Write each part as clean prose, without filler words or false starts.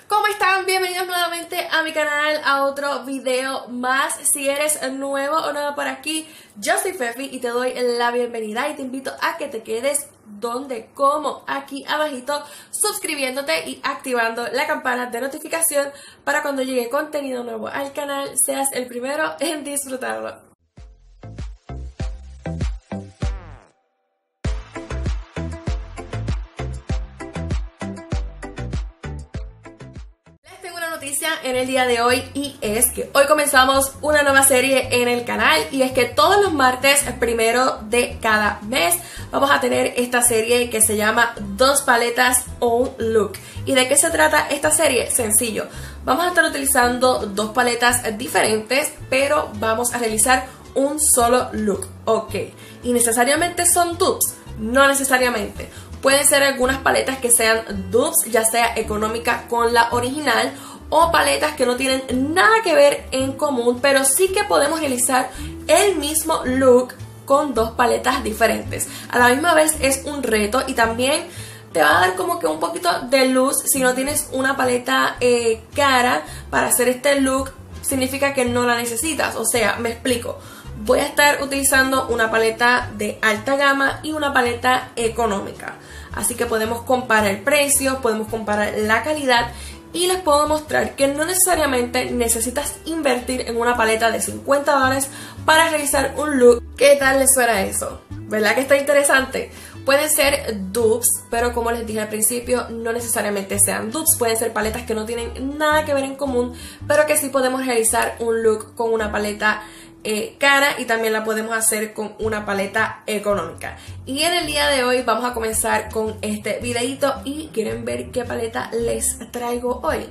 ¿Cómo están? Bienvenidos nuevamente a mi canal, a otro video más. Si eres nuevo o nueva por aquí, yo soy Fefi y te doy la bienvenida y te invito a que te quedes donde, como aquí abajito, suscribiéndote y activando la campana de notificación para cuando llegue contenido nuevo al canal seas el primero en disfrutarlo. En el día de hoy, y es que hoy comenzamos una nueva serie en el canal, y es que todos los martes primero de cada mes vamos a tener esta serie que se llama Dos paletas o un look. ¿Y de qué se trata esta serie? Sencillo, vamos a estar utilizando dos paletas diferentes, pero vamos a realizar un solo look, ok. ¿Y necesariamente son dupes? No necesariamente. Pueden ser algunas paletas que sean dupes, ya sea económica con la original, o paletas que no tienen nada que ver en común, pero sí que podemos realizar el mismo look con dos paletas diferentes. A la misma vez es un reto y también te va a dar como que un poquito de luz. Si no tienes una paleta cara para hacer este look, significa que no la necesitas. O sea, me explico. Voy a estar utilizando una paleta de alta gama y una paleta económica. Así que podemos comparar precios, podemos comparar la calidad. Y les puedo mostrar que no necesariamente necesitas invertir en una paleta de $50 para realizar un look. ¿Qué tal les suena eso? ¿Verdad que está interesante? Pueden ser dupes, pero como les dije al principio, no necesariamente sean dupes. Pueden ser paletas que no tienen nada que ver en común, pero que sí podemos realizar un look con una paleta cara, y también la podemos hacer con una paleta económica. Y en el día de hoy vamos a comenzar con este videito. Y quieren ver qué paleta les traigo hoy.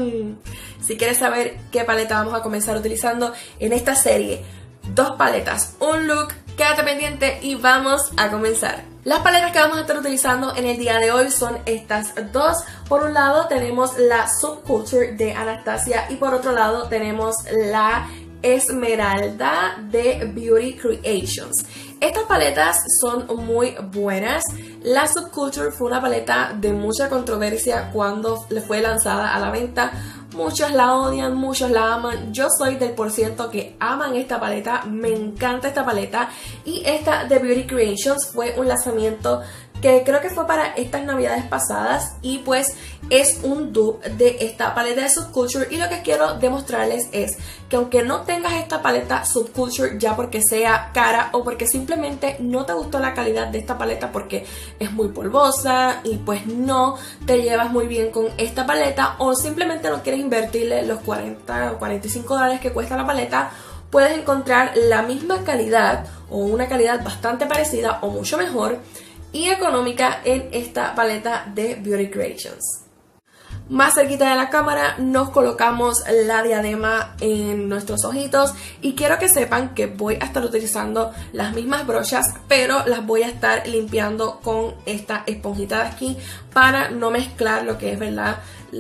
Si quieres saber qué paleta vamos a comenzar utilizando en esta serie, dos paletas, un look, quédate pendiente y vamos a comenzar. Las paletas que vamos a estar utilizando en el día de hoy son estas dos. Por un lado tenemos la Subculture de Anastasia y por otro lado tenemos la Esmeralda de Beauty Creations. Estas paletas son muy buenas. La Subculture fue una paleta de mucha controversia cuando le fue lanzada a la venta. Muchos la odian, muchos la aman. Yo soy del % que aman esta paleta. Me encanta esta paleta. Y esta de Beauty Creations fue un lanzamiento que creo que fue para estas navidades pasadas, y pues es un dupe de esta paleta de Subculture. Y lo que quiero demostrarles es que aunque no tengas esta paleta Subculture ya porque sea cara o porque simplemente no te gustó la calidad de esta paleta porque es muy polvosa y pues no te llevas muy bien con esta paleta, o simplemente no quieres invertirle los 40 o $45 que cuesta la paleta, puedes encontrar la misma calidad o una calidad bastante parecida o mucho mejor y económica en esta paleta de Beauty Creations. Más cerquita de la cámara nos colocamos la diadema en nuestros ojitos, y quiero que sepan que voy a estar utilizando las mismas brochas, pero las voy a estar limpiando con esta esponjita de aquí para no mezclar lo que es, ¿verdad?,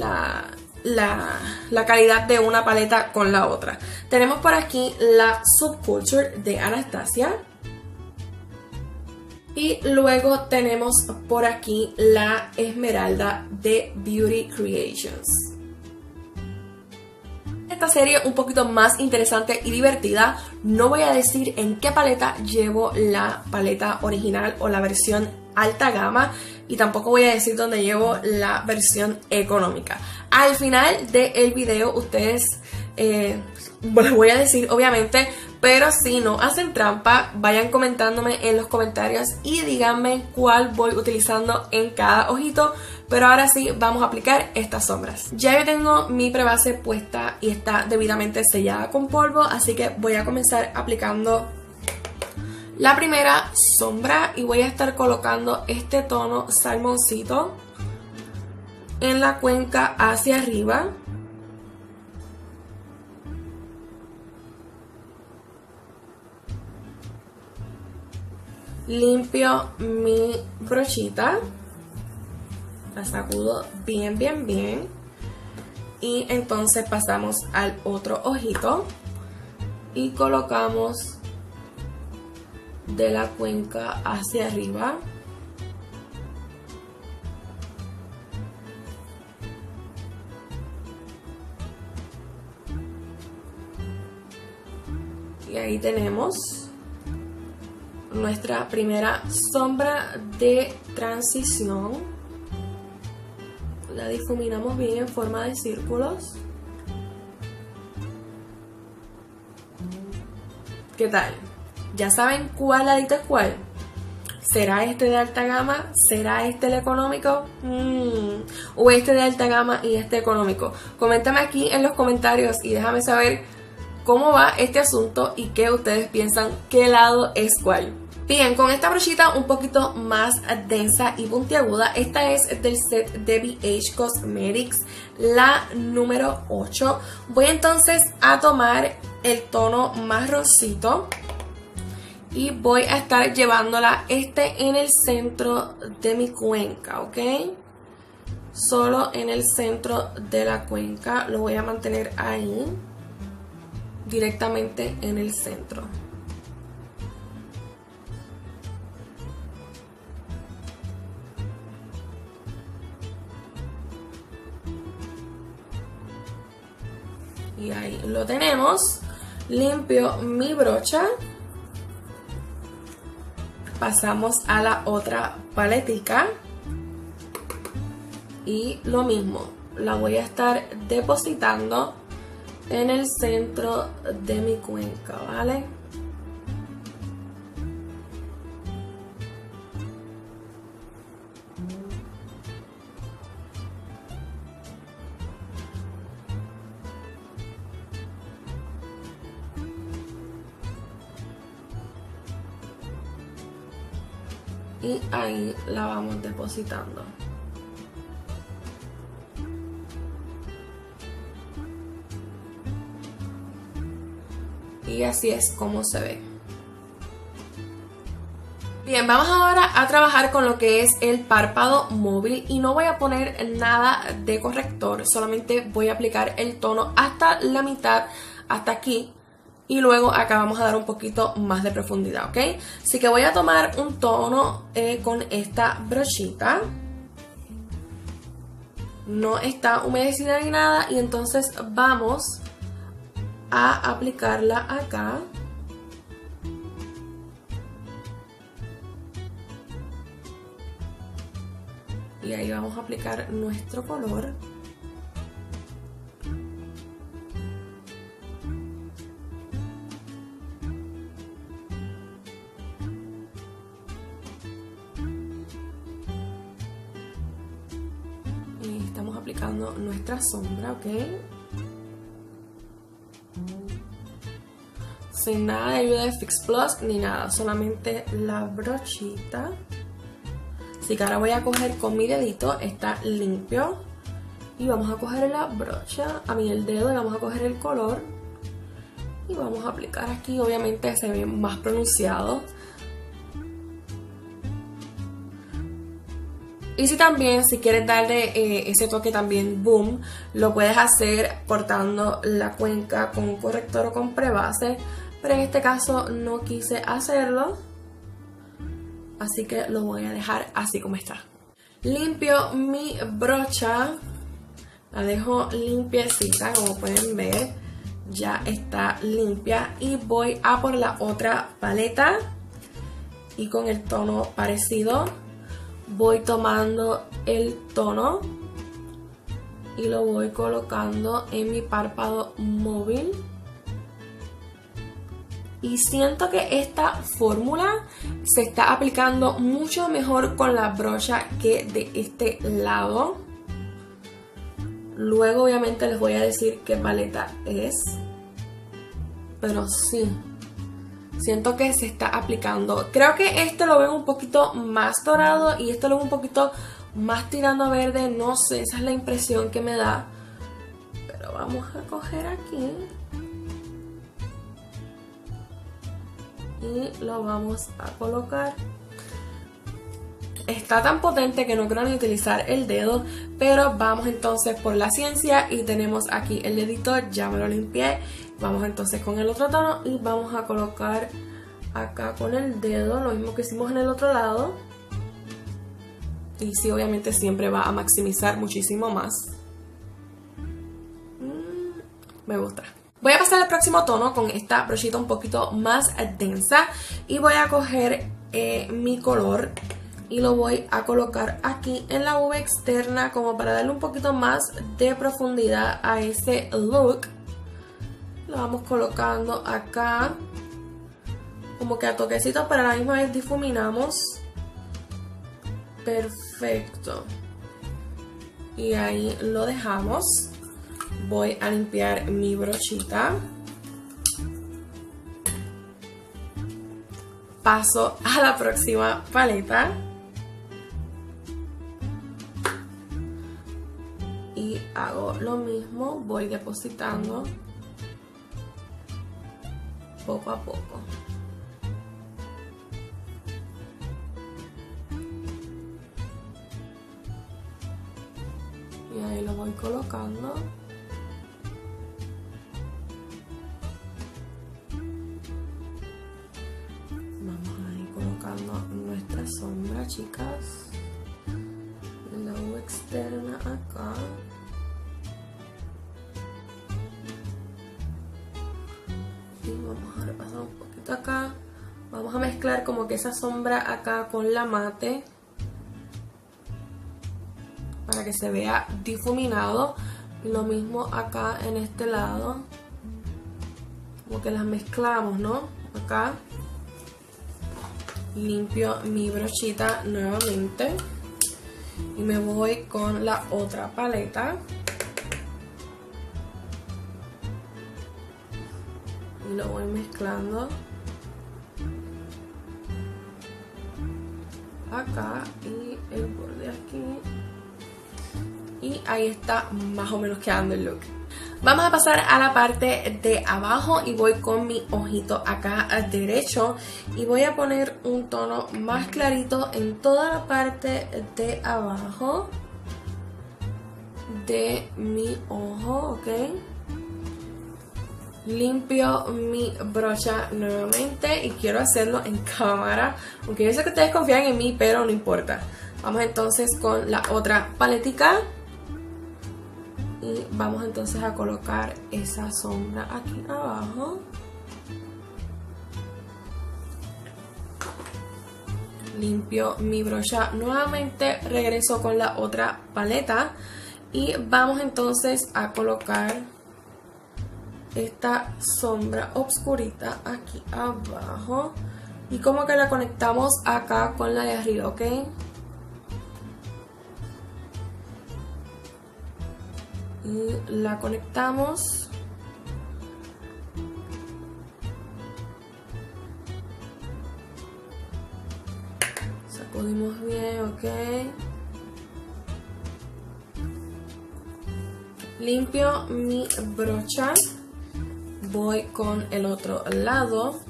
la calidad de una paleta con la otra. Tenemos por aquí la Subculture de Anastasia. Y luego tenemos por aquí la Esmeralda de Beauty Creations. Esta serie un poquito más interesante y divertida. No voy a decir en qué paleta llevo la paleta original o la versión alta gama, y tampoco voy a decir dónde llevo la versión económica. Al final del video ustedes les voy a decir, obviamente, pero si no hacen trampa, vayan comentándome en los comentarios y díganme cuál voy utilizando en cada ojito. Pero ahora sí, vamos a aplicar estas sombras. Ya yo tengo mi prebase puesta y está debidamente sellada con polvo, así que voy a comenzar aplicando la primera sombra y voy a estar colocando este tono salmoncito en la cuenca hacia arriba. Limpio mi brochita, la sacudo bien y entonces pasamos al otro ojito y colocamos de la cuenca hacia arriba. Y ahí tenemos nuestra primera sombra de transición. La difuminamos bien en forma de círculos. ¿Qué tal? ¿Ya saben cuál ladito es cuál? ¿Será este de alta gama? ¿Será este el económico? ¿O este de alta gama y este económico? Coméntame aquí en los comentarios y déjame saber cómo va este asunto y qué ustedes piensan, qué lado es cuál. Bien, con esta brochita un poquito más densa y puntiaguda, esta es del set de BH Cosmetics, la número 8. Voy entonces a tomar el tono marroncito y voy a estar llevándola en el centro de mi cuenca, ¿ok? Solo en el centro de la cuenca, lo voy a mantener ahí, directamente en el centro. Y ahí lo tenemos. Limpio mi brocha. Pasamos a la otra paletica. Y lo mismo. La voy a estar depositando en el centro de mi cuenca, ¿vale? Y ahí la vamos depositando. Y así es como se ve. Bien, vamos ahora a trabajar con lo que es el párpado móvil y no voy a poner nada de corrector, solamente voy a aplicar el tono hasta la mitad, hasta aquí. Y luego acá vamos a dar un poquito más de profundidad, ¿ok? Así que voy a tomar un tono con esta brochita. No está humedecida ni nada y entonces vamos a aplicarla acá. Y ahí vamos a aplicar nuestro color. Estamos aplicando nuestra sombra, ¿ok? Sin nada de ayuda de Fix Plus ni nada, solamente la brochita. Así que ahora voy a coger con mi dedito, está limpio. Y vamos a coger la brocha, el dedo, y vamos a coger el color. Y vamos a aplicar aquí, obviamente se ve más pronunciado. Y si quieres darle ese toque también boom, lo puedes hacer cortando la cuenca con un corrector o con prebase, pero en este caso no quise hacerlo, así que lo voy a dejar así como está. Limpio mi brocha, la dejo limpiecita, como pueden ver, ya está limpia y voy a por la otra paleta y con el tono parecido. Voy tomando el tono y lo voy colocando en mi párpado móvil. Y siento que esta fórmula se está aplicando mucho mejor con la brocha que de este lado. Luego obviamente les voy a decir qué paleta es. Pero sí, siento que se está aplicando. Creo que este lo veo un poquito más dorado y este lo veo un poquito más tirando a verde. No sé, esa es la impresión que me da. Pero vamos a coger aquí. Y lo vamos a colocar. Está tan potente que no quiero ni utilizar el dedo. Pero vamos entonces por la ciencia. Y tenemos aquí el dedito, ya me lo limpié. Vamos entonces con el otro tono y vamos a colocar acá con el dedo, lo mismo que hicimos en el otro lado. Y sí, obviamente siempre va a maximizar muchísimo más. Me gusta. Voy a pasar al próximo tono con esta brochita un poquito más densa y voy a coger mi color y lo voy a colocar aquí en la uva externa como para darle un poquito más de profundidad a ese look. Lo vamos colocando acá como que a toquecitos, pero a la misma vez difuminamos. Perfecto. Y ahí lo dejamos. Voy a limpiar mi brochita. Paso a la próxima paleta. Y hago lo mismo. Voy depositando poco a poco. Y ahí lo voy colocando. Vamos a ir colocando nuestra sombra, chicas. La uva externa acá. Y vamos a repasar un poquito acá. Vamos a mezclar como que esa sombra acá con la mate, para que se vea difuminado. Y lo mismo acá en este lado, como que las mezclamos, ¿no? Acá limpio mi brochita nuevamente y me voy con la otra paleta y lo voy mezclando acá y el borde aquí. Y ahí está más o menos quedando el look. Vamos a pasar a la parte de abajo y voy con mi ojito acá derecho y voy a poner un tono más clarito en toda la parte de abajo de mi ojo, ¿ok? Limpio mi brocha nuevamente y quiero hacerlo en cámara, aunque yo sé que ustedes confían en mí, pero no importa. Vamos entonces con la otra paletica. Y vamos entonces a colocar esa sombra aquí abajo. Limpio mi brocha nuevamente, regreso con la otra paleta y vamos entonces a colocar esta sombra oscurita aquí abajo y como que la conectamos acá con la de arriba, ¿ok? Y la conectamos. Sacudimos bien, ok. Limpio mi brocha. Voy con el otro lado.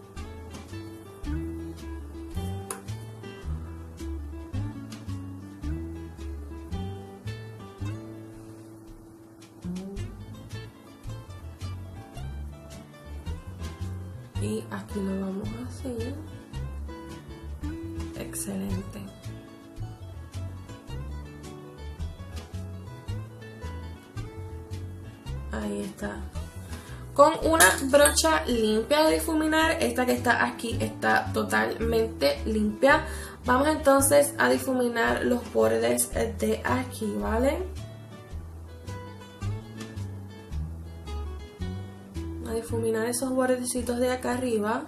Y aquí lo vamos a hacer. Excelente. Ahí está. Con una brocha limpia de difuminar, esta que está aquí está totalmente limpia. Vamos entonces a difuminar los bordes de aquí, ¿vale? A difuminar esos bordecitos de acá arriba.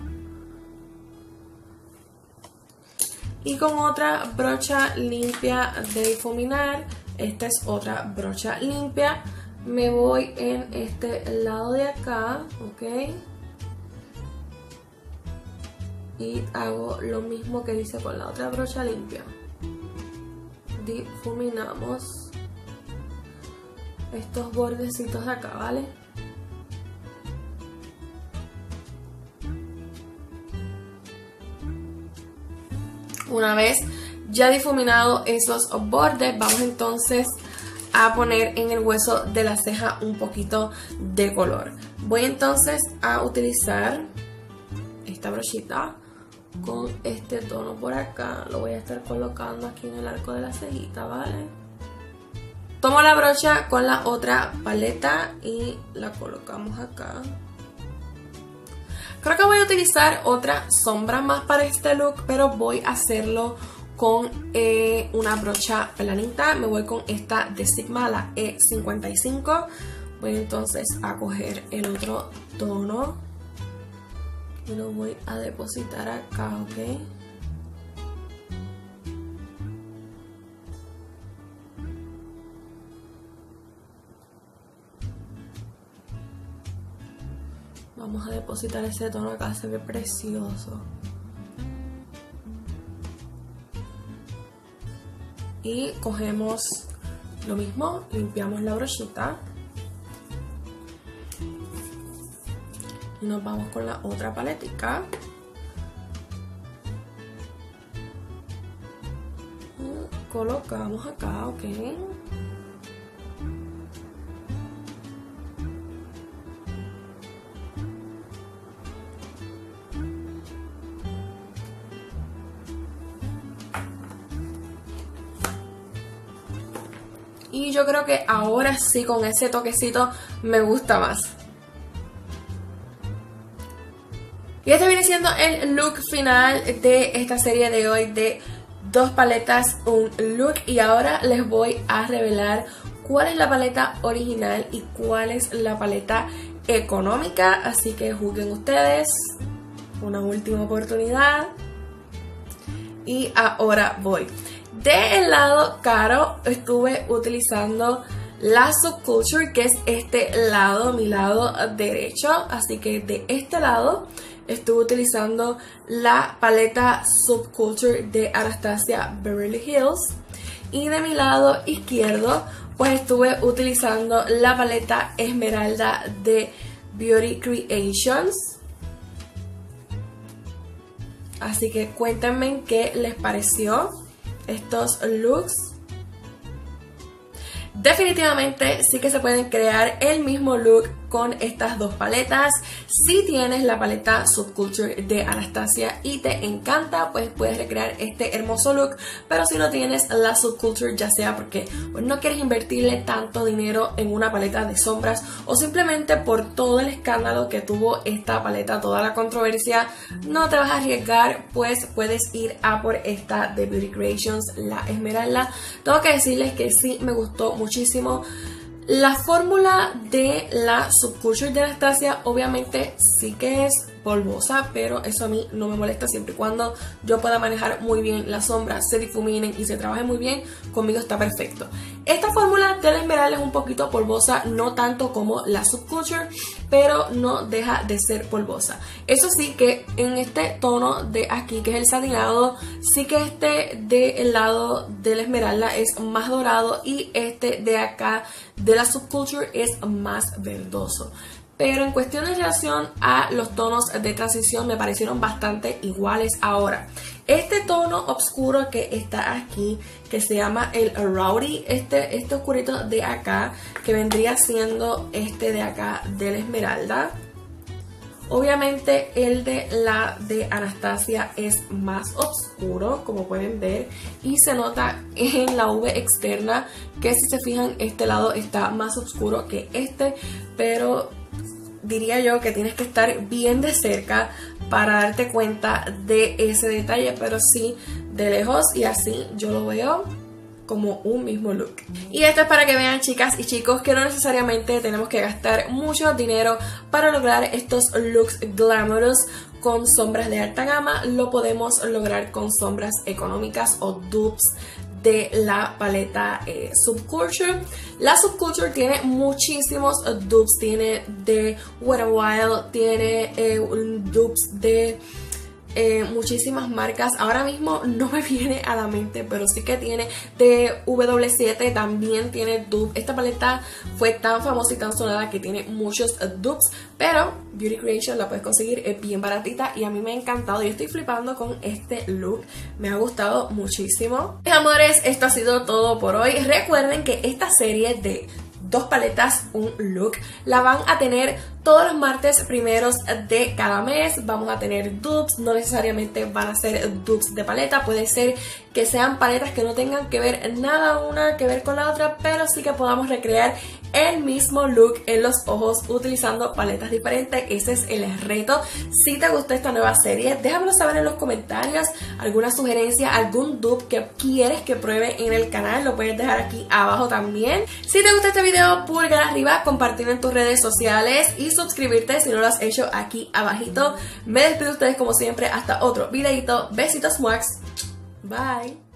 Y con otra brocha limpia de difuminar, esta es otra brocha limpia, me voy en este lado de acá, ok, y hago lo mismo que hice con la otra brocha limpia. Difuminamos estos bordecitos de acá, ¿vale? Una vez ya difuminado esos bordes, vamos entonces a poner en el hueso de la ceja un poquito de color. Voy entonces a utilizar esta brochita con este tono por acá. Lo voy a estar colocando aquí en el arco de la cejita, ¿vale? Tomo la brocha con la otra paleta y la colocamos acá. Creo que voy a utilizar otra sombra más para este look, pero voy a hacerlo con una brocha planita. Me voy con esta de Sigma, la E55. Voy entonces a coger el otro tono y lo voy a depositar acá, ¿ok? Vamos a depositar ese tono acá, se ve precioso. Y cogemos lo mismo, limpiamos la brochita. Y nos vamos con la otra paletica. Y colocamos acá, ok. Y yo creo que ahora sí, con ese toquecito, me gusta más. Y este viene siendo el look final de esta serie de hoy de 2 paletas, un look. Y ahora les voy a revelar cuál es la paleta original y cuál es la paleta económica. Así que juzguen ustedes. Una última oportunidad. Y ahora voy. Del lado caro estuve utilizando la Subculture, que es este lado, mi lado derecho. Así que de este lado estuve utilizando la paleta Subculture de Anastasia Beverly Hills. Y de mi lado izquierdo pues estuve utilizando la paleta Esmeralda de Beauty Creations. Así que cuéntenme qué les pareció estos looks. Definitivamente sí que se pueden crear el mismo look con estas 2 paletas. Si tienes la paleta Subculture de Anastasia y te encanta, pues puedes recrear este hermoso look. Pero si no tienes la Subculture, ya sea porque pues no quieres invertirle tanto dinero en una paleta de sombras, o simplemente por todo el escándalo que tuvo esta paleta, toda la controversia, no te vas a arriesgar, pues puedes ir a por esta de Beauty Creations, la Esmeralda. Tengo que decirles que sí me gustó muchísimo. La fórmula de la Subculture de Anastasia obviamente sí que es polvosa, pero eso a mí no me molesta siempre y cuando yo pueda manejar muy bien las sombras, se difuminen y se trabaje muy bien, conmigo está perfecto. Esta fórmula de la Esmeralda es un poquito polvosa, no tanto como la Subculture, pero no deja de ser polvosa. Eso sí, que en este tono de aquí, que es el satinado, sí que este del lado de la Esmeralda es más dorado y este de acá de la Subculture es más verdoso. Pero en cuestión de relación a los tonos de transición me parecieron bastante iguales. Ahora, este tono oscuro que está aquí, que se llama el Rowdy, este oscurito de acá, que vendría siendo este de acá de la Esmeralda. Obviamente el de Anastasia es más oscuro, como pueden ver, y se nota en la V externa que, si se fijan, este lado está más oscuro que este, pero diría yo que tienes que estar bien de cerca para darte cuenta de ese detalle, pero sí de lejos, y así yo lo veo como un mismo look. Y esto es para que vean, chicas y chicos, que no necesariamente tenemos que gastar mucho dinero para lograr estos looks glamorous con sombras de alta gama. Lo podemos lograr con sombras económicas o dupes de la paleta Subculture. La Subculture tiene muchísimos dupes, tiene de Wet n Wild, tiene dupes de muchísimas marcas. Ahora mismo no me viene a la mente, pero sí que tiene de W7, también tiene dupe. Esta paleta fue tan famosa y tan sonada que tiene muchos dupes, pero Beauty Creation la puedes conseguir, es bien baratita y a mí me ha encantado. Yo estoy flipando con este look, me ha gustado muchísimo. Mis amores, esto ha sido todo por hoy. Recuerden que esta serie de 2 paletas, un look. La van a tener todos los martes primeros de cada mes. Vamos a tener dupes, no necesariamente van a ser dupes de paleta, puede ser que sean paletas que no tengan que ver nada una que ver con la otra, pero sí que podamos recrear el mismo look en los ojos utilizando paletas diferentes. Ese es el reto. Si te gustó esta nueva serie, déjamelo saber en los comentarios, alguna sugerencia, algún dupe que quieres que pruebe en el canal, lo puedes dejar aquí abajo también. Si te gustó este video, pulgar arriba, compartirlo en tus redes sociales y suscribirte si no lo has hecho aquí abajito. Me despido de ustedes como siempre hasta otro videito. Besitos, muax. Bye.